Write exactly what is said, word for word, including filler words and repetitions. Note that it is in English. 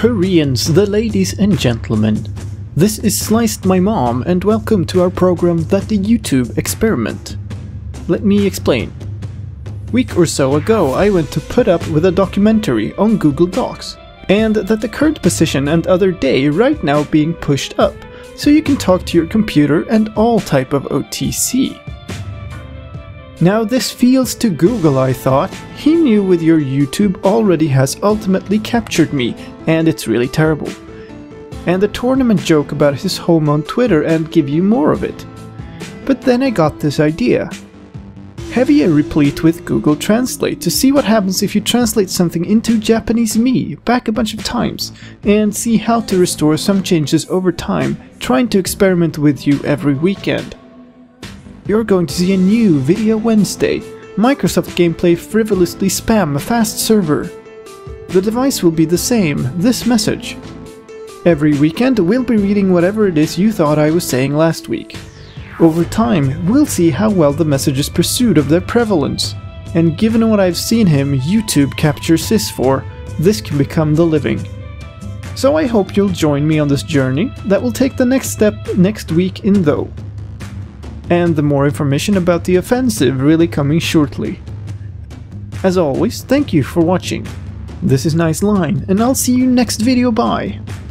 Koreans, the ladies and gentlemen. This is Sliced My Mom, and welcome to our program That the YouTube Experiment. Let me explain. Week or so ago I went to put up with a documentary on Google Docs, and that the current position and other day right now being pushed up, so you can talk to your computer and all type of O T C. Now this feels to Google, I thought. He knew with your YouTube already has ultimately captured me, and it's really terrible. And the tournament joke about his home on Twitter and give you more of it. But then I got this idea. Have a replete with Google Translate to see what happens if you translate something into Japanese me back a bunch of times, and see how to restore some changes over time, trying to experiment with you every weekend. You're going to see a new Video Wednesday, Microsoft gameplay frivolously spam a fast server. The device will be the same, this message. Every weekend we'll be reading whatever it is you thought I was saying last week. Over time, we'll see how well the messages pursued of their prevalence. And given what I've seen him YouTube capture sys for, this can become the living. So I hope you'll join me on this journey that will take the next step next week in though. And the more information about the offensive really coming shortly. As always, thank you for watching. This is Nice Line, and I'll see you next video, bye!